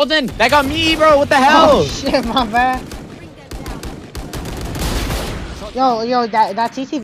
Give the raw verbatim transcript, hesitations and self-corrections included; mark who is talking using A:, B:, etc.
A: Golden, that got me, bro. What the hell?
B: Oh shit, my bad. Yo, yo, that that T C